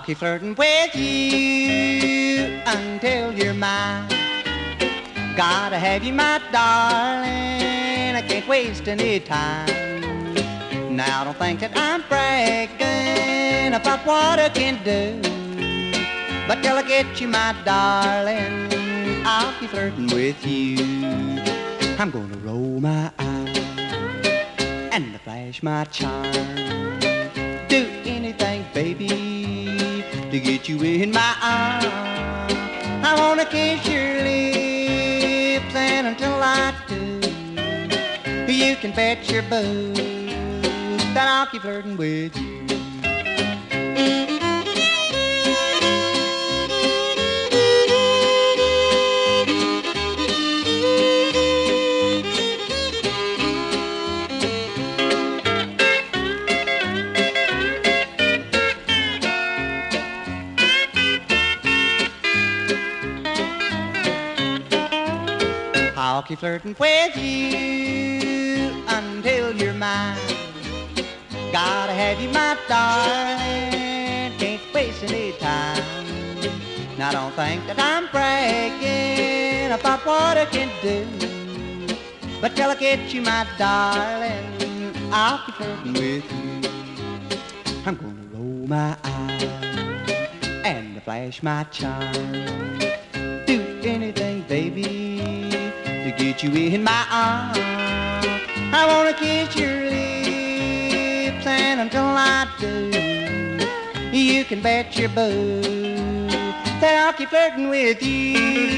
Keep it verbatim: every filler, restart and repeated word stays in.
keep flirting with you until you're mine. Gotta have you, my darling, I can't waste any time. Now don't think that I'm bragging about what I can do, but till I get you, my darling, I'll keep flirting with you. I'm gonna roll my eyes and flash my charm, do anything, baby, to get you in my arms. I wanna kiss your lips, and until I do, you can bet your boots that I'll keep flirting with you. I'll keep flirting with you until you're mine. Gotta have you, my darling, can't waste any time. Now don't think that I'm bragging about what I can do, but till I get you, my darling, I'll keep flirting with you. I'm gonna roll my eyes and flash my charm, do anything, baby, to get you in my arms. I wanna kiss your lips, and until I do, you can bet your boots that I'll keep flirting with you.